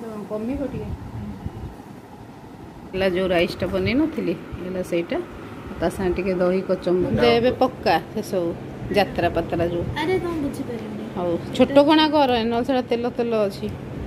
कमी जो राइसटा बन नी सहीटा टे दही कचम्बर पक्का से सब यात्रा पतरा जो हाँ छोट कणा कर ना तेल तेल अच्छी।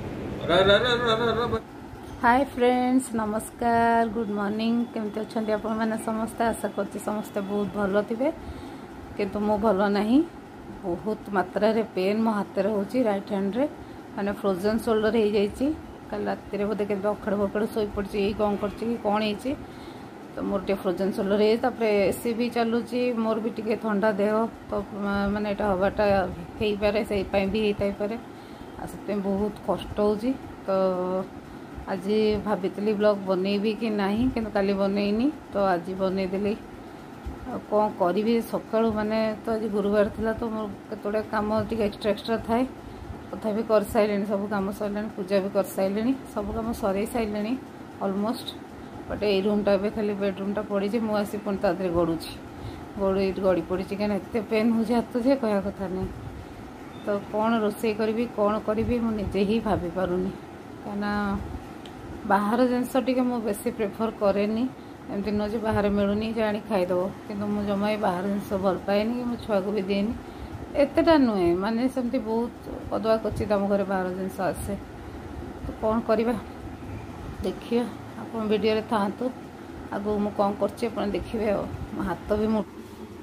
हाय फ्रेंड्स नमस्कार गुड मॉर्निंग केमती अच्छा आपण मैंने समस्ते आशा कर समस्ते बहुत भल थे किंतु मो भल नहीं बहुत मात्रा रे पेन मो हाथ में हो राइट हैंड रे माने फ्रोजन शोल्डर हो जाइए कल राति बोधे के अखड़ फकड़ शोई पड़ी यही कौन कर तो मोर टे फ्रोजन शोल्डर है एसी भी चलुची मोर भी टे ठंडा देह तो माने एटा हवाटा हो पारे से भी होता पारे से बहुत कष्ट हो तो आज भाभी ब्लॉग बनैबी कि नहीं कि काली बनैनी तो आज बनईदेली कौन करी सकाळु माने तो आज गुरुवार थिला तो मोर केतोडे काम टिके एक्स्ट्रा थाए तथापि कर सारे सब कम सरले पूजा भी कर सारे सब कम सर सारे ऑलमोस्ट बट ये रूमटा खाली बेडरूमटा पड़ी मुझे आसी पुणी तादे गड़ुई गड़ी पड़ी कहीं एत पेन हो हाथ जे कह कथा नहीं तो कौन रोषे करी कौन करी मुझे ही भाभी पारुनी कहीं बाहर जिनस टी बेसी प्रेफर कैनि एमती नुह बाहर मिलूनी जाणी खाईदेव किंतु मुझे जमा बाहर जिनस भल पाएनि कि मो छुआ को भी देनी एतेटा नुहे माने सेमती बहुत कदुआ क्वचित आम घर बाहर जिनस आसे तो कौन करवा देखिए आप वीडियो था आगो मु कौन कर देखिए मो हाथ भी मो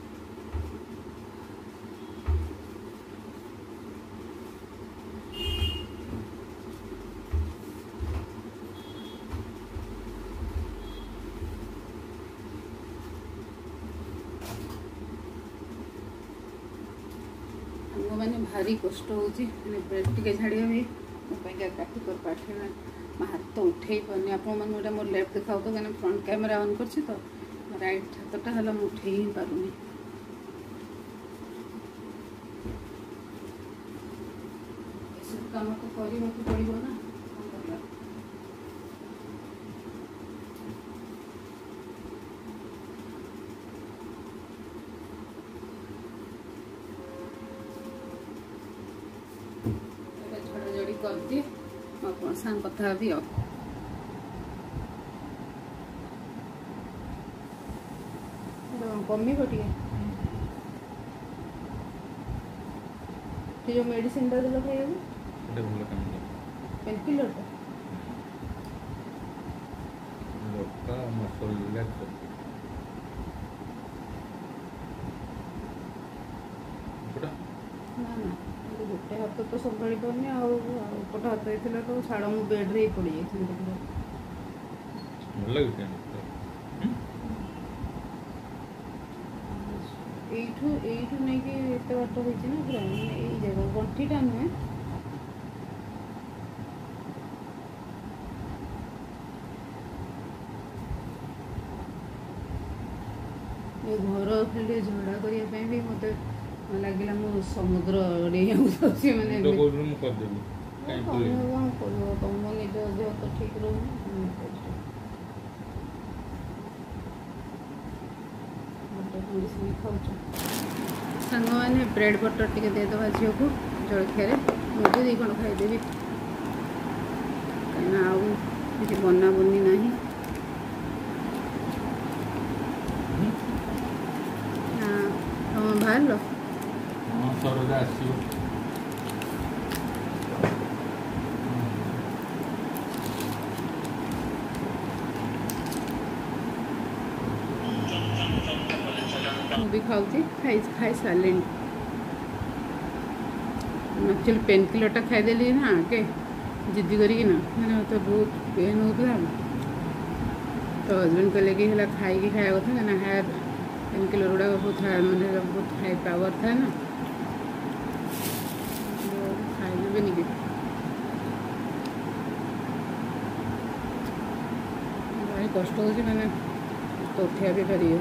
मैंने भारी कष्ट हो ब्रेड टे झाड़िया भी मोपाइका काटी कर पाठे मो हाथ उठे पानी आप मोर लेफ्ट देखा तो कहीं फ्रंट कैमेरा ऑन कर तो राइट हाथटा है मुझे उठे ही पारूनी सब कम तो करने पड़ो ना कर दिए आप सांग कथा भी कमी टे जो मेडिसिन टा देल खाइबा पेन किलर ना ना गोटे हाथ तो संभाली पानी आउट हाथ होता तो छाड़ मु बेड रे पड़ जाइए एठू नहीं कि एत बाट होती ना पूरा यही जगह गंठीटा नुहे घर खाली झड़ा करने भी मत लगे मो समुद्र मैंने तुम निज देह तो ठीक रोनी सांग मैंने ब्रेड बटर टे देदेवा झील को जलखिया मुझे दी खंड खाईदेवी कहीं आउ बना बनी ना तुम बाहर लो भी खाई सारे एक्चुअली पेन किलर खाईदेली ना के जिद्दी करी ना मैंने मतलब बहुत पेन होता तो हजबैंड कहले कि खाई खाया कथा ना हायर पेन किलर गुड़ा बहुत मैंने बहुत हाई पावर था ना खाइबे नहीं भारी कष्ट हो मैंने तो उठा भी पारि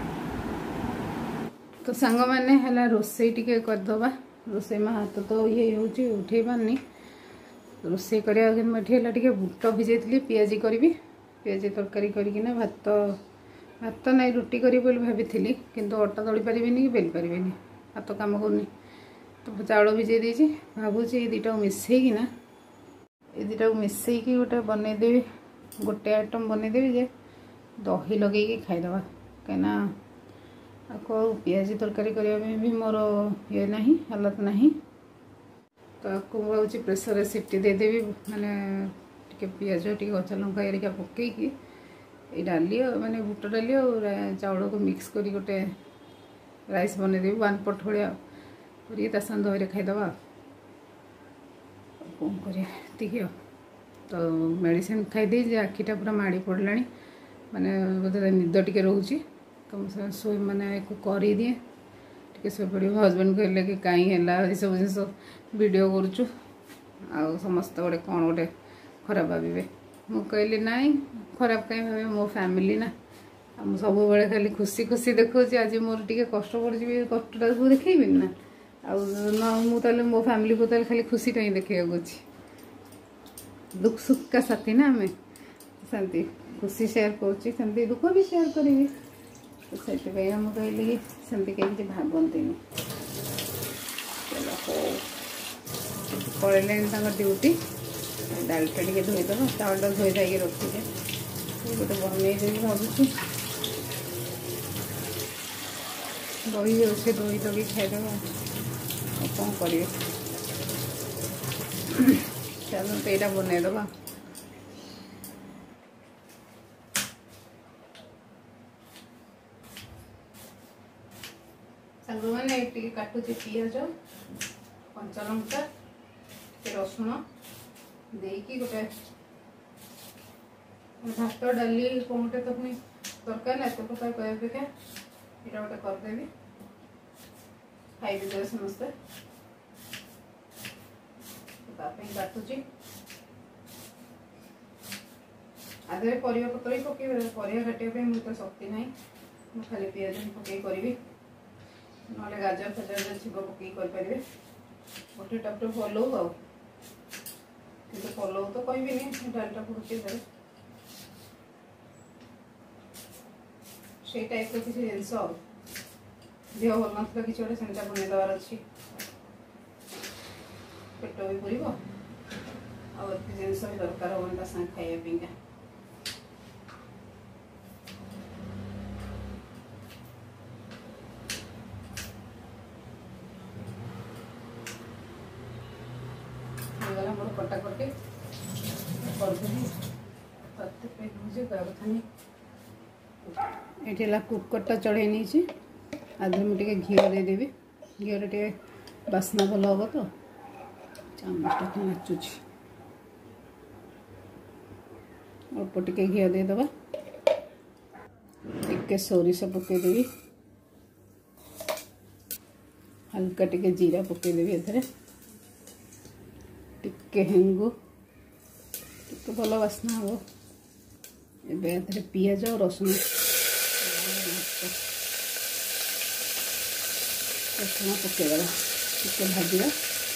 तो सांग मैंने है रोसे टी करदे रोसे में हाथ तो ये उठे पारनी रोसे करके बुट भिजई पियाजी करी पियाजी तरकारी करना भात भात नहीं रुटी करी भाभी किंतु अटा दली पारि कि बेली पारि हाथ काम करनी तो चाउल भिजई देती भावुँ ये दुटा मिसेकिना ये दुटा मिसईकी गोटे बनईदेवी गोटे आइटम बनईदेवी जे दही लगे खाईदे कहीं पियाजी तरकारी करने भी मोर ये ना हालत ना तो आपको मुझे प्रेसर रे सीटी देदेवी माने टिके पियाज टिके कच्चा लंका एरिका पकईकी डाली माने बुट डाली और चाउल को मिक्स करी गोटे राइस बनईदेवी 1 पट भाया कर दही खाईदे कौन कर तो मेडिसिन खाईदे आखिटा पूरा माड़ी पड़ला माने बोधे निद टिके रोचे तो शो मैंने कर दिए टे शो पड़ हजबैंड कहले कि कहीं है सब जिन वीडियो करुचु आ समस्त गोटे कौन गोटे खराब भावे मु कहली ना खराब कहीं भावे मो फैमिली ना मुझे सब बड़े खाली खुशी खुशी देखा आज मोर टे कष्ट पड़ी कष्टा देखेबी ना मुझे मो फैमिली को खाली खुशीटा ही देखा दुख सुख का साथी ना आम सेमती खुशी शेयर करुँच दुख भी शेयर करी तो से मुझे कहली कि सेमती कहीं भावती चलो हो पड़े ड्यूटी डालटा टे धोईदेव चावल धोई धाई रखीजे गोटे बनईदेवी भावुँ दही अच्छे दही लगे खाईदेव कौन करें चलो तो यहाँ बनईदे सांग मैंने काटुचे पियाज कंचा लंका रसुण देकी गोटे भात डाली कौन गोटे तो पुणी दरकार ना एत प्रकार कह अपेक्षा यहाँ गोटे करदेवी खाई समस्ते काटुची आधे परिवा पत्र ही पकई परिवा काटापी मुझे शक्ति ना मुझे खाली पियाज पकई करी ना गाजर फाजर जो छीव पकई करें गोटे टाइप फलो आ फलो तो कहबी डालटा पड़े से टाइप किसी जिनस देह भल ना कि गोटे सेमता बनईदार अच्छी पेट भी पूर आते जिनस भी दरकार हम सागे खाइबा मोर कटाकटी करदेवी कुकरटा चढ़े नहीं आधे मुझे घी देदेवी घी टे बास्ना भल हम तो चामचटा तो नाचुच अल्प टे घी देदेबा टे सोरिष पकईदेवी हल्का टे जीरा पकईदेवी एथरे टिके हेंगु टिके भल बास्ना हम ए पियाज और रसुण रसुण पकईदेवा टिके भाजा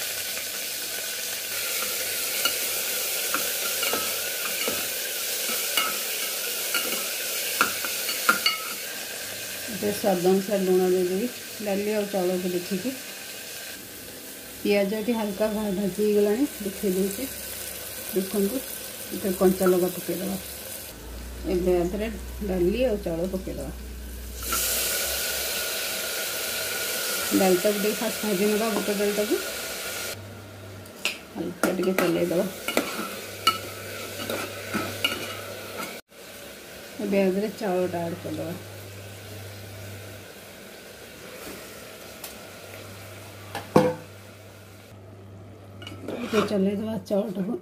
स्वाद अनुसार लुण देदेवी डाली और चाउल को देखिकी पियाज टी हल्का भाजी गला देखी दूसरे देखो इधर कंचा लगा पकईदेवा एवं डाली और चाउल पकईदेवा डालटा को फास्ट भाजी ना बुट डालटा को हल्का टे चलईदेवा एवं चाउलटा ऐड करदेवा चलईदेवा चाउलटा को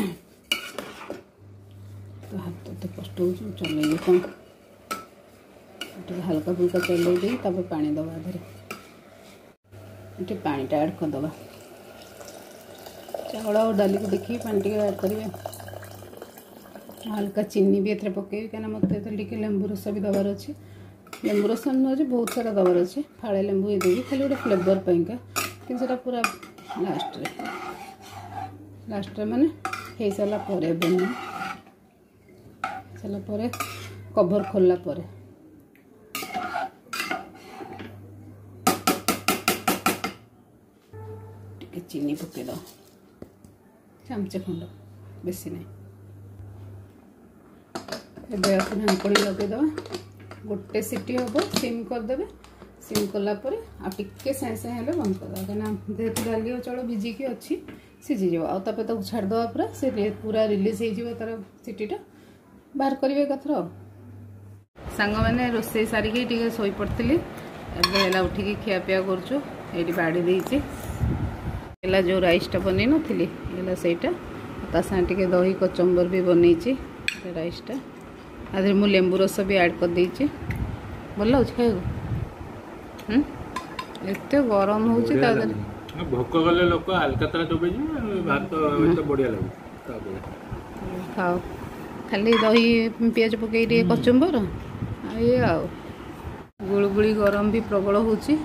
तो हाथ तो कष्ट हो चल कौन हल्का फुल्का चल दे पानी दबा आधे पानीटा ऐड करदे चावल और डाली को देखिए पानी टे ऐड करेंगे हल्का चीनी भी एथरे पकई कहीं मत लेंबू रस भी दबार अच्छे लेंबू रस नुहे बहुत सारा दबार अच्छे फाड़े लेंबू ये देवी खाली गोटे फ्लेवर पाइंका कि पूरा लास्ट माने हो सारा बना सारा कभर खोलला परे टिके चीनी पकईद चामचे खंड बेसी नहीं एबे आस ढांकणी लगेदे गोटे सीटी हम सिम करदे सिम कलापर आके साए साए हेल्ले बंद करदे कहीं जेहतु डाली और चाउल भिजिकी अच्छी सीझीज आउ छाड़दे पूरा से पूरा रिलीज हो तार सीटीटा बाहर करेंगे कथर सांग मैंने रोसे सारिकी टी शोई पड़ी एबे उठिकी खियापिया करुचु ये बाड़ी देती जो राइसटा बनई नी सहीटा ता सागे दही कचम्बर भी बनई राइसटा आधे मु लेंबू रस भी ऐड कर देछि भल लगे खाइबो एते गरम होउछि ता भोक गले लोक हल्का तरह चोबे भात तो बढ़िया लगे तापर खाओ खाली दही पियाज पकई रे कचम्बर ये आ गुलगुली गरम भी प्रबल होउछि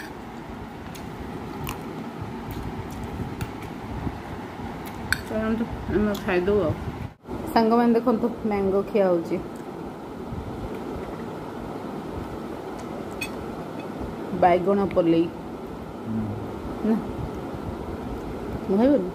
खाईदे सांग मैंने देखो मैंगो खिया होउछि बैगण पलई ना खाइबनी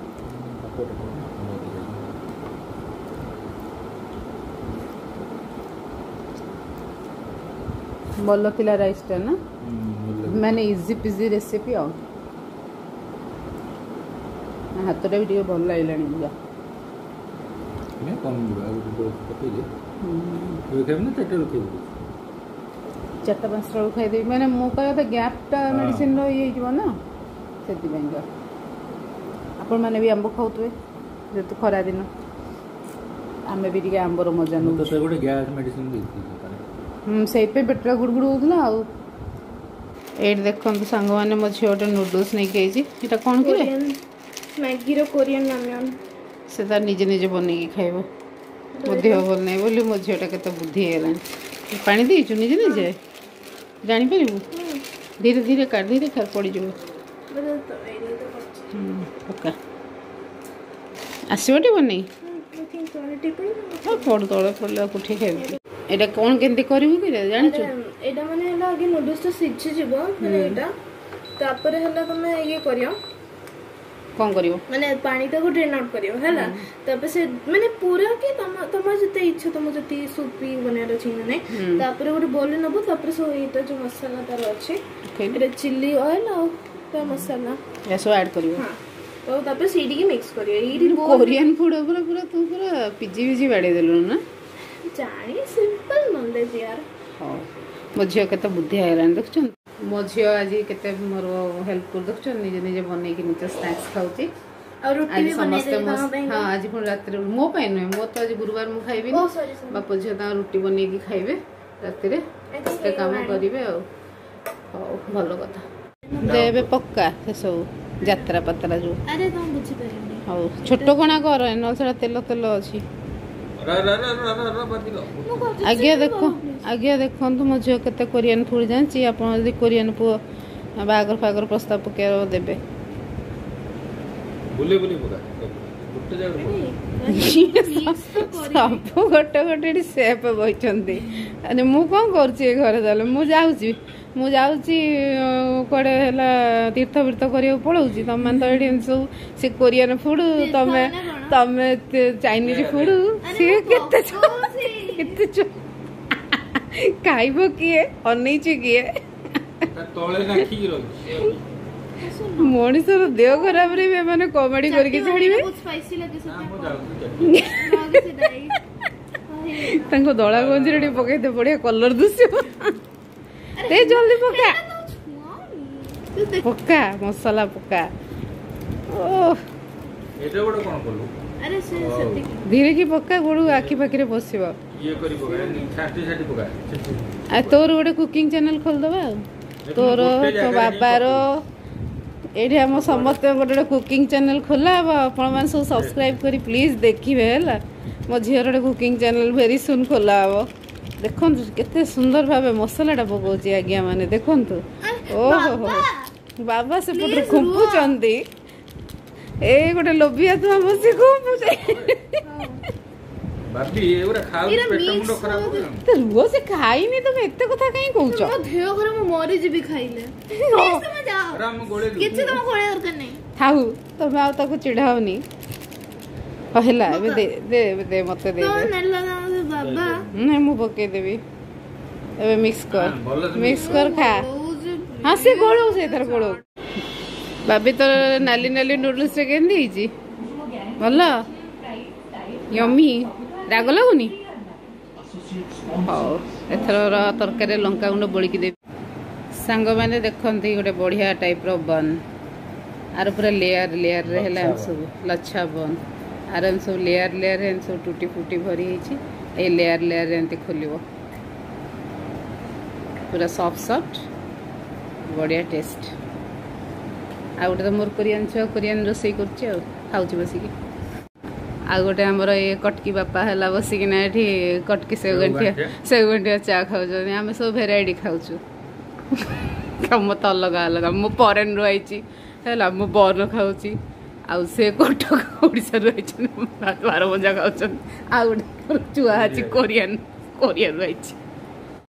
भल थिला राइसटा ना मैंने इजी पिजी रेसिपी आ हाथटा भी भल लगे बुझा चार्टा पाँचटा बेलू खाईदेवी मैंने मो कह गैपटा मेडिसिन रही ना से आपण मैंने भी आंब खाऊे जेतु खरा दिन आम भी टे आंबर मजा नौ से पेटरा गुड़गुड़ होता ये देखो सांग मैंने मो झी गोटे नूडल्स नहीं खाई कौन कि मैगी रो कोरियन नामियन से तार निजे निजे बनई खाइब बुद्धि भल नहीं बोली मो झीटा के बुद्धि है पानी देचु निजे निजे जापर धीरे धीरे काट धीरे खा पड़ पक्का आसटे बन पड़ तले पड़े कुठी खाइबी एटा कौन केंती करिवु कि जानछु एटा माने हला आगे नूडल्स तो सिझि जिवो माने एटा तापर हला तमे ये करियो कौन करियो माने पानी तक ड्रेन आउट करियो हला तापर से माने पूरा के तमा जते इच्छा तम जति सूपी बनेर अछि माने तापर गोटे बोल नबो तापर सो एटा जो मसाला तार अछि एटा चिल्ली ऑयल और तो मसाला ऐसो ऐड करियो हां तो तापर सीडी की मिक्स करियो ई कोरियन फूड पूरा पूरा तू पूरा पिजी पिजी बाडे देलु ना जानी सिंपल नॉलेज यार हां मो झियो केते बुद्धि आइलान देखछन मो झियो आज केते मोर हेल्प कर देखछन निजे निजे बनै कि निजे स्नैक्स खाउची और रोटी भी बनै दे हां आज पुन रात रे मो पाइ नै मो तो आज गुरुवार मु खाइबी बापो झियो ता रोटी बनै कि खाइबे रात रे से काम करिवे हां भलो कथा देबे पक्का से सब यात्रा पत्रा जो अरे तुम बुझी परिनी हां छोटो कोना कर न सेटा तेल तेल अछि आज्ञा देखो मो झील के कोरियन फूड जानी आप कोरियन पु बागर फागर प्रस्ताव पके देवे सब गोटे गोटे सेप बही मु कौन कर कड़े तीर्थ बीर्थ कर पलाऊँ तुम तो ये सब से कोरियन फूड तमें तमें चाइनीज फूड सी खाइब किए अनईच किए मनीषर देह खराब रे मैंने कॉमेडी करके छाड़िबे तांको दला गंजी रे पकाई दे बढ़िया कलर दुसियो दे जल्दी पका पका मसाला पका ओ एटा गोटे कोन करलु अरे से धीरे की पका गोडू आखी पाखी रे बसिबो ये करी पका छाटी छाटी पका आ तोर गोटे कुकिंग चैनल खोल दबा तोर तो बाबार एठी हम समस्त गोटे कुकिंग चैनल खोला आपण मान सब सब्सक्राइब करी प्लीज देखिबे हैला मो झियर गोटे कुकिंग चैनल वेरी सुन खोला हबो देखंतु केते सुंदर भाबे मसालाटा पकोची आज्ञा माने देखंतु ओहो हो बाबा से पुत्र खुंपु चंदी ए गोटे लोभिया तो हम से खुंपु बाबी एवरा खाउ पेट मुंड खराब हो तो वो से खाई नहीं तुम एते कथा काई कहउछ तो भेव घर में मरी जी भी खाइले समझ जाओ राम गोळे किछ तुम गोळे दरकार नहीं थाउ तमे आ ताको चिढ़ावनी ହେଲା ଏବେ ଦେ ଦେ ଦେ ମତେ ଦେ ତ ନେଲା ବାବା ନାଇଁ ମୁଁ ପକେଇଦେବି ଏବେ ମିକ୍ସ କର ଖା ହଁ ସେ ଗୋଳଉ ସେଇଥର ଗୋଳଉ ବାବି ତୋର ନାଲି ନାଲି ନୁଡଲ୍ସ ରେ କେମିତି ହେଇଛି ଭଲ ୟମି ରାଗ ଲାଗୁନି ହଉ ଏଥର ତରକାରୀ ଲଙ୍କା ଗୁଣ୍ଡ ବୋଳିକି ଦେବି ସାଙ୍ଗମାନେ ଦେଖନ୍ତି ଗୋଟେ ବଢିଆ ଟାଇପ୍ର ବନ୍ ଆର ପୁରା ଲେୟାରରେ ହେଲା ସବୁ ଲଚ୍ଛା ବନ୍ ଆର ସବୁ ଲେୟାର ସବୁ ଟୁଟି ଫୁଟି ଭରି ହେଇଛି ଏଇ ଲେୟାରରେ ଏମିତି ଖୋଲିବ ପୁରା ସଫ୍ଟ ବଢିଆ ଟେଷ୍ଟ ଆଉ ଗୋଟେ ତ ମୋର କୋରିଆନ ଛୁଆ କୋରିଆନ ରୋଷେଇ କରୁଛି ଆଉ ଖାଉଛି ବସିକି ଆଉ ଗୋଟେ ଆମର ଏ କଟକି ବାପା ହେଲା ବସିକିନା ଏଠି କଟକି ସେଉ ଗଣ୍ଠିଆ ଚା ଖାଉଛନ୍ତି ଆମେ ସବୁ ଭେରାଇଟି ଖାଉଛୁ ମତ ଅଲଗା ଅଲଗା ମୁଁ ଫରେନରୁ ଆଇଛି ହେଲା ମୁଁ ବନ ଖାଉଛି ଆଉ ସେ କଟକ ଓଡ଼ିଶାରୁ ଆଇଛନ୍ତି ବାରମଜା ଖାଉଛନ୍ତି ଆଉ ଗୋଟେ ଛୁଆ ଅଛି କୋରିଆନରୁ ଆଇଛି